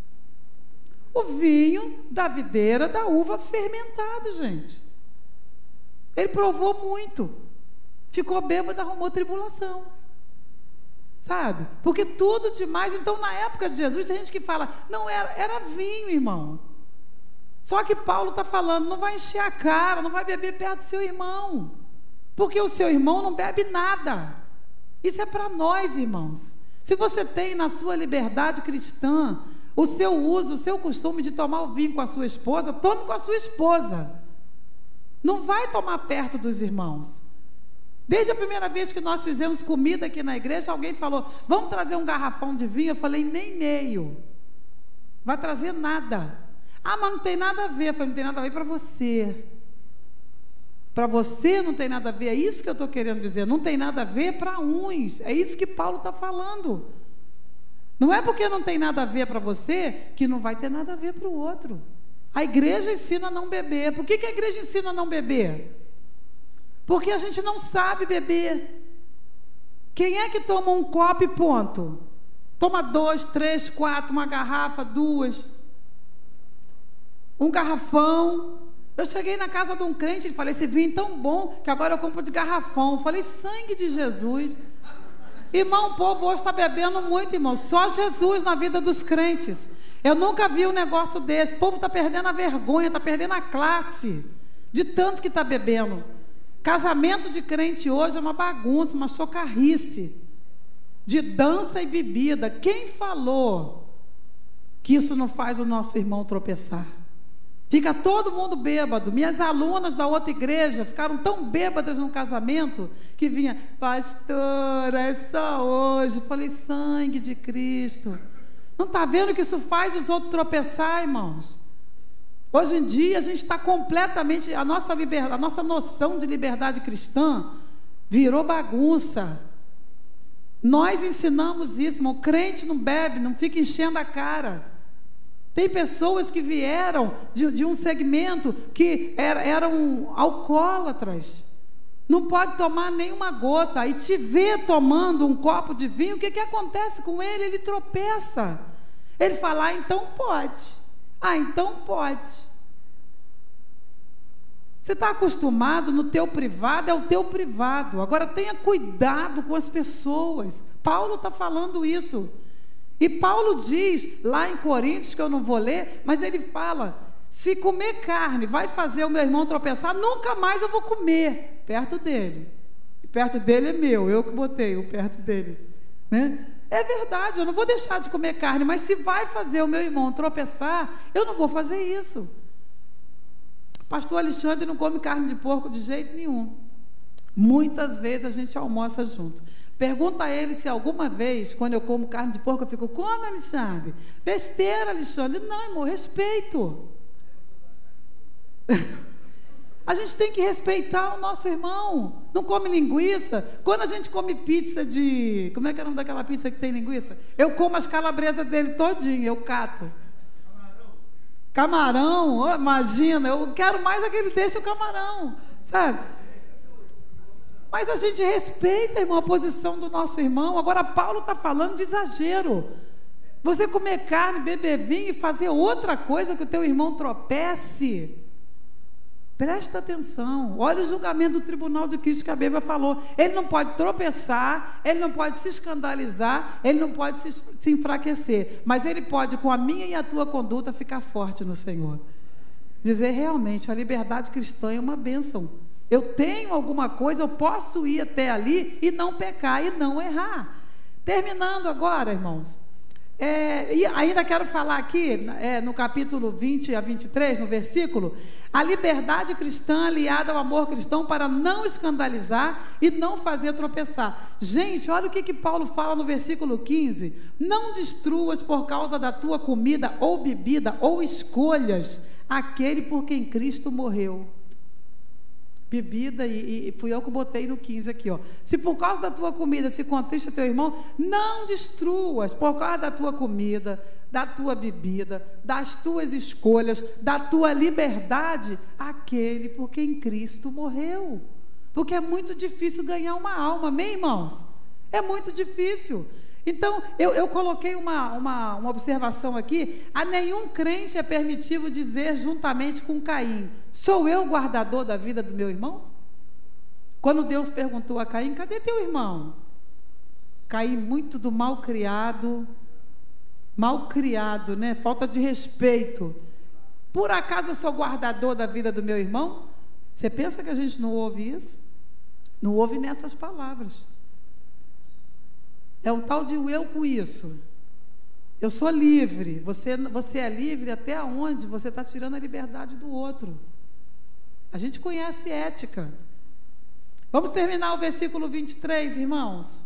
O vinho da videira da uva fermentado, gente. Ele provou muito, ficou bêbado, arrumou tribulação, sabe? Porque tudo demais. Então, na época de Jesus, tem gente que fala, não, era, era vinho, irmão. Só que Paulo está falando, não vai encher a cara, não vai beber perto do seu irmão, porque o seu irmão não bebe nada. Isso é para nós, irmãos. Se você tem na sua liberdade cristã o seu uso, o seu costume de tomar o vinho com a sua esposa, tome com a sua esposa. Não vai tomar perto dos irmãos. Desde a primeira vez que nós fizemos comida aqui na igreja, alguém falou, vamos trazer um garrafão de vinho? Eu falei, nem meio. Vai trazer nada. Ah, mas não tem nada a ver. Eu falei, não tem nada a ver para você. Para você não tem nada a ver. É isso que eu estou querendo dizer. Não tem nada a ver para uns. É isso que Paulo está falando. Não é porque não tem nada a ver para você que não vai ter nada a ver para o outro. A igreja ensina a não beber. Por que que a igreja ensina a não beber? Porque a gente não sabe beber. Quem é que toma um copo e ponto? Toma dois, três, quatro, uma garrafa, duas, um garrafão. Eu cheguei na casa de um crente e falei, esse vinho é tão bom que agora eu compro de garrafão. Eu falei, sangue de Jesus. Irmão, o povo hoje está bebendo muito, irmão. Só Jesus na vida dos crentes. Eu nunca vi um negócio desse. O povo está perdendo a vergonha, está perdendo a classe, de tanto que está bebendo. Casamento de crente hoje é uma bagunça, uma chocarrice, de dança e bebida. Quem falou que isso não faz o nosso irmão tropeçar? Fica todo mundo bêbado. Minhas alunas da outra igreja ficaram tão bêbadas no casamento que vinha, pastora, é só hoje. Eu falei, sangue de Cristo. Não está vendo que isso faz os outros tropeçar, irmãos? Hoje em dia a gente está completamente, a nossa liberdade, a nossa noção de liberdade cristã virou bagunça. Nós ensinamos isso, irmão. Crente não bebe, não fica enchendo a cara. Tem pessoas que vieram de, de um segmento que era, eram alcoólatras. Não pode tomar nenhuma gota. Aí te vê tomando um copo de vinho, o que, que acontece com ele? Ele tropeça. Ele fala, ah, então pode. Ah, então pode. Você está acostumado no teu privado, é o teu privado. Agora tenha cuidado com as pessoas. Paulo está falando isso. E Paulo diz, lá em Coríntios, que eu não vou ler, mas ele fala, se comer carne vai fazer o meu irmão tropeçar, nunca mais eu vou comer perto dele. E perto dele é meu, eu que botei o perto dele, né? É verdade, eu não vou deixar de comer carne, mas se vai fazer o meu irmão tropeçar, eu não vou fazer isso. Pastor Alexandre não come carne de porco de jeito nenhum. Muitas vezes a gente almoça junto. Pergunta a ele se alguma vez, quando eu como carne de porco, eu fico, come, Alexandre? Besteira, Alexandre. Não, irmão, respeito. A gente tem que respeitar o nosso irmão. Não come linguiça. Quando a gente come pizza de... Como é que é o nome daquela pizza que tem linguiça? Eu como as calabresas dele todinho, eu cato. Camarão, oh, imagina, eu quero mais é que ele deixe o camarão, sabe? Mas a gente respeita, irmão, a posição do nosso irmão. Agora Paulo está falando de exagero. Você comer carne, beber vinho e fazer outra coisa que o teu irmão tropece. Presta atenção. Olha o julgamento do tribunal de Cristo que a Bíblia falou. Ele não pode tropeçar, ele não pode se escandalizar, ele não pode se, se enfraquecer. Mas ele pode, com a minha e a tua conduta, ficar forte no Senhor. Dizer, realmente, a liberdade cristã é uma bênção. Eu tenho alguma coisa, eu posso ir até ali e não pecar e não errar. Terminando agora, irmãos, é, e ainda quero falar aqui, é, no capítulo vinte a vinte e três, no versículo, a liberdade cristã aliada ao amor cristão para não escandalizar e não fazer tropeçar. Gente, olha o que, que Paulo fala no versículo quinze, não destruas por causa da tua comida ou bebida ou escolhas aquele por quem Cristo morreu. Bebida, e, e fui eu que botei no quinze aqui, ó. Se por causa da tua comida se contrista teu irmão, não destruas por causa da tua comida, da tua bebida, das tuas escolhas, da tua liberdade, aquele por quem Cristo morreu. Porque é muito difícil ganhar uma alma, amém, irmãos? É muito difícil. Então, eu, eu coloquei uma, uma, uma observação aqui, a nenhum crente é permitido dizer juntamente com Caim, sou eu o guardador da vida do meu irmão? Quando Deus perguntou a Caim, cadê teu irmão? Caim muito do mal criado, mal criado, né? Falta de respeito. Por acaso eu sou guardador da vida do meu irmão? Você pensa que a gente não ouve isso? Não ouve nessas palavras. É um tal de eu com isso. Eu sou livre. Você, você é livre até onde você está tirando a liberdade do outro. A gente conhece ética. Vamos terminar o versículo vinte e três, irmãos.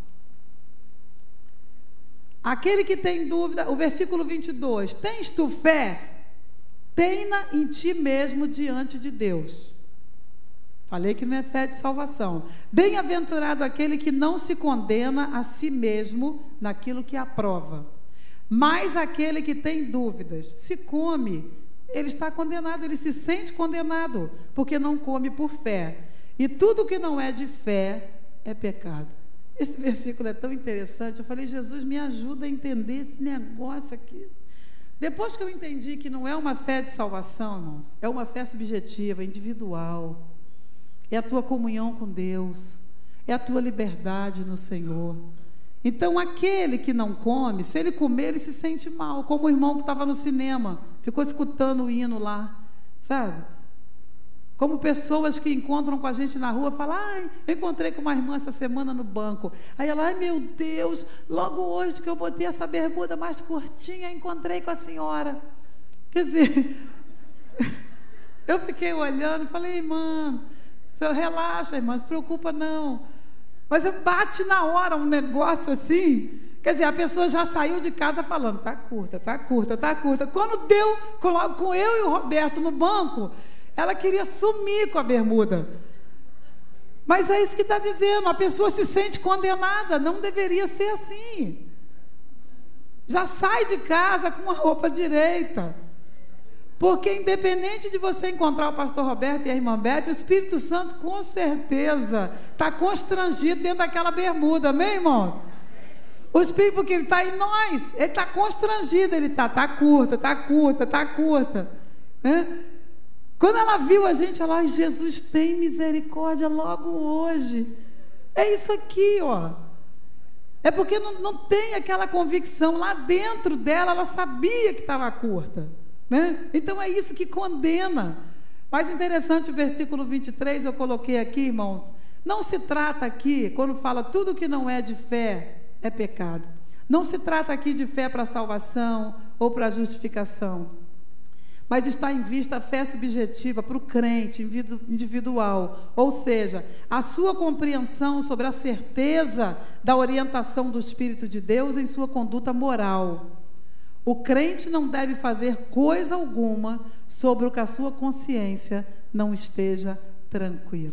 Aquele que tem dúvida, o versículo vinte e dois. Tens tu fé? Tenha em ti mesmo diante de Deus. Falei que não é fé de salvação. Bem-aventurado aquele que não se condena a si mesmo naquilo que aprova. Mas aquele que tem dúvidas, se come, ele está condenado, ele se sente condenado, porque não come por fé. E tudo que não é de fé é pecado. Esse versículo é tão interessante. Eu falei, Jesus, me ajuda a entender esse negócio aqui. Depois que eu entendi que não é uma fé de salvação, irmãos, é uma fé subjetiva, individual, é a tua comunhão com Deus, é a tua liberdade no Senhor. Então, aquele que não come, se ele comer, ele se sente mal, como o irmão que estava no cinema, ficou escutando o hino lá, sabe? Como pessoas que encontram com a gente na rua, falam, ai, eu encontrei com uma irmã essa semana no banco. Aí ela, ai meu Deus, logo hoje que eu botei essa bermuda mais curtinha, encontrei com a senhora. Quer dizer, eu fiquei olhando e falei, irmã, relaxa, irmã, não se preocupa não. Mas bate na hora um negócio assim, quer dizer, a pessoa já saiu de casa falando, tá curta, tá curta, tá curta. Quando deu, com eu e o Roberto no banco, ela queria sumir com a bermuda. Mas é isso que está dizendo, a pessoa se sente condenada, não deveria ser assim. Já sai de casa com a roupa direita. Porque independente de você encontrar o pastor Roberto e a irmã Beth, o Espírito Santo com certeza está constrangido dentro daquela bermuda, amém, irmão? O Espírito, porque ele está em nós, ele está constrangido, ele está, está curta, está curta, está curta, né? Quando ela viu a gente, ela, ai, Jesus tem misericórdia logo hoje. É isso aqui, ó. É porque não, não tem aquela convicção lá dentro dela, ela sabia que estava curta. Né? Então é isso que condena. Mais interessante o versículo vinte e três, eu coloquei aqui, irmãos. Não se trata aqui, quando fala tudo que não é de fé é pecado. Não se trata aqui de fé para salvação ou para justificação, mas está em vista a fé subjetiva para o crente individual, ou seja, a sua compreensão sobre a certeza da orientação do Espírito de Deus em sua conduta moral. O crente não deve fazer coisa alguma sobre o que a sua consciência não esteja tranquila.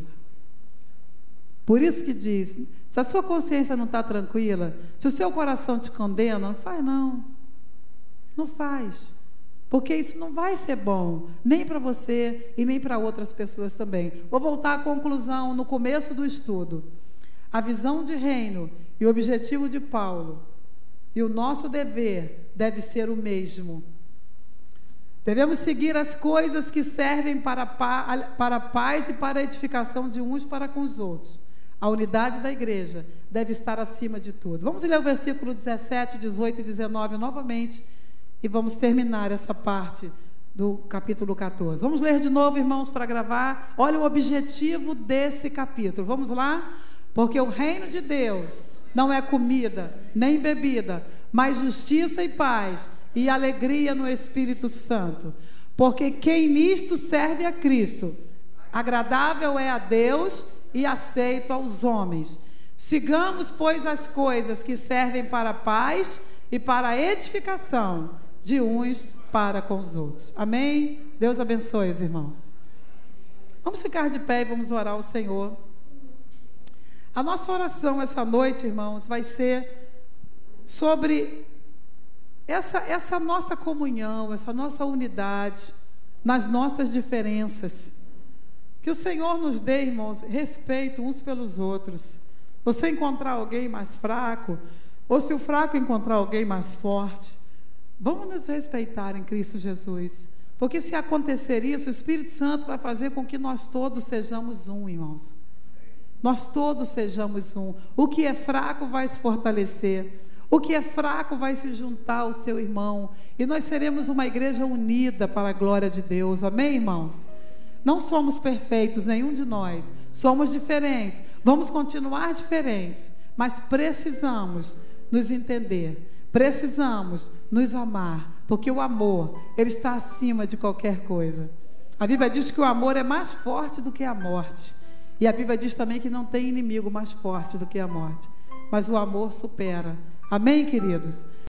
Por isso que diz, se a sua consciência não está tranquila, se o seu coração te condena, não faz não, não faz, porque isso não vai ser bom, nem para você e nem para outras pessoas também. Vou voltar à conclusão no começo do estudo. A visão de reino e o objetivo de Paulo e o nosso dever deve ser o mesmo. Devemos seguir as coisas que servem para, para a paz e para a edificação de uns para com os outros. A unidade da igreja deve estar acima de tudo. Vamos ler o versículo dezessete, dezoito e dezenove novamente e vamos terminar essa parte do capítulo quatorze. Vamos ler de novo, irmãos, para gravar. Olha o objetivo desse capítulo. Vamos lá? Porque o reino de Deus não é comida, nem bebida, mas justiça e paz e alegria no Espírito Santo. Porque quem nisto serve a Cristo, agradável é a Deus e aceito aos homens. Sigamos, pois, as coisas que servem para a paz e para a edificação de uns para com os outros. Amém? Deus abençoe os irmãos. Vamos ficar de pé e vamos orar ao Senhor. A nossa oração essa noite, irmãos, vai ser sobre essa, essa nossa comunhão, essa nossa unidade, nas nossas diferenças. Que o Senhor nos dê, irmãos, respeito uns pelos outros. Você encontrar alguém mais fraco, ou se o fraco encontrar alguém mais forte, vamos nos respeitar em Cristo Jesus. Porque se acontecer isso, o Espírito Santo vai fazer com que nós todos sejamos um, irmãos. Nós todos sejamos um. O que é fraco vai se fortalecer. O que é fraco vai se juntar ao seu irmão. E nós seremos uma igreja unida para a glória de Deus. Amém, irmãos? Não somos perfeitos, nenhum de nós. Somos diferentes. Vamos continuar diferentes. Mas precisamos nos entender. Precisamos nos amar. Porque o amor, ele está acima de qualquer coisa. A Bíblia diz que o amor é mais forte do que a morte. E a Bíblia diz também que não tem inimigo mais forte do que a morte. Mas o amor supera. Amém, queridos?